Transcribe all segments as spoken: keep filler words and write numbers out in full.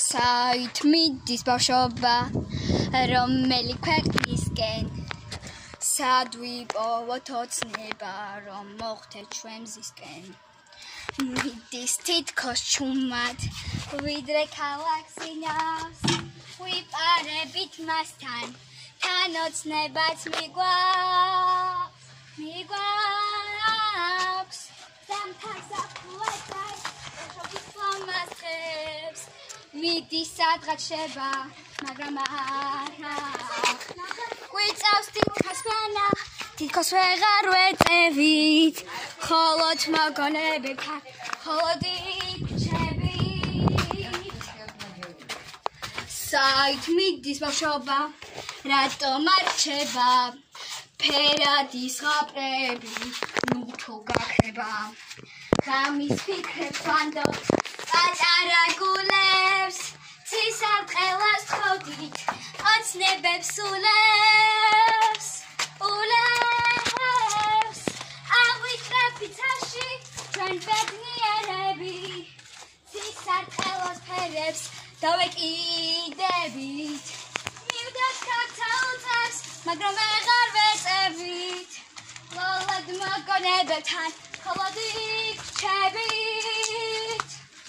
საით მიდის ბავშვობა, რომელი ქვეყნისკენ, სად ვიპოვოთ ოცნება, რომ მოხვდეთ ჩვენ მზისკენ. მიდის თითქოს ჩუმად, ვიდრე ქალაქს ინავს, ვიპარებით მასთან, თან ოცნებაც მიგვაქვს, მიგვაქვს. ზამთარს აფუეтай, შობისლომას ხებს, მიდის სადღაც შევა, მაგრამ არა. გვიწევს თითქოს მენა, თითქოს ვეღარ ვეწევით, მხოლოდ მოგონებებთან, მხოლოდ იქ ვრჩებით. საით მიდის ბავშვობა, რატომ არ რჩება, ფერადი ზღაპრები, ნუ თუ გაქრება. გამის ფიქრებს ვანდობ, პატარა გულებს, ცის არყელას თხოვდით, ოცნებებს ულებს, ულებს. აღვიძრაფით ცაში, ჩვენ ბედნიერები, ცის არყელას ფერებს დავეკიდებით. მივდოთ გაქცეულწებს, მაგრამ ვეღარ ვეწევით, ლოლად მოგონებებთან, მხოლოდ იქ ვრჩებით.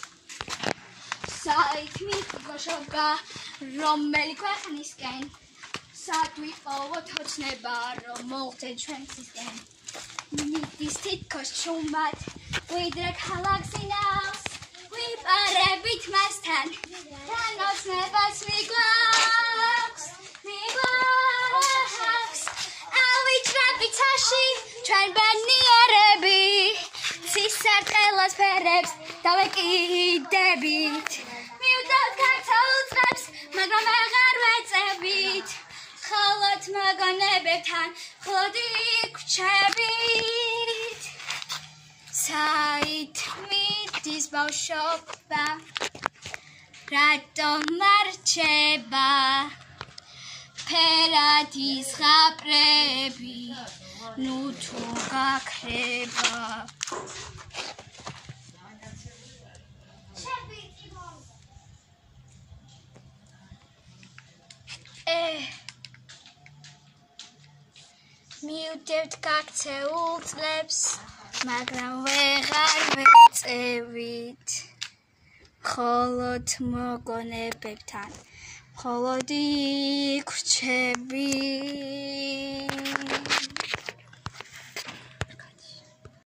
საით მიდის ბავშვობა, რომელი ქვეყნისკენ, სად ვიპოვოთ ოცნება, რომ მოხვდეთ ჩვენ მზისკენ. მიდის თითქოს ჩუმად, ვიდრე ქალაქს ინავს, ვიპარებით მასთან, თან ოცნებაც მიგვაქვს, მიგვაქვს. ავიჭრებით ცაში, ჩვენ ბედნიერები, ცის არყელას ფერებს დავეკიდებით. მივდოთ გაქცეულწებს, მაგრამ ვეღარ ვეწევით, მხოლოდ მოგონებებთან, მხოლოდ იქ ვრჩებით. საით მიდის ბავშვობა, რატომ არ რჩება, ფერადი ზღაპრები, ნუ თუ გაქრება. მივდევთ გაქცეულ წლებს, მაგრამ ვეღარ ვეწევით, მხოლოდ მოგონებებთან, მხოლოდ იქ ვრჩებით.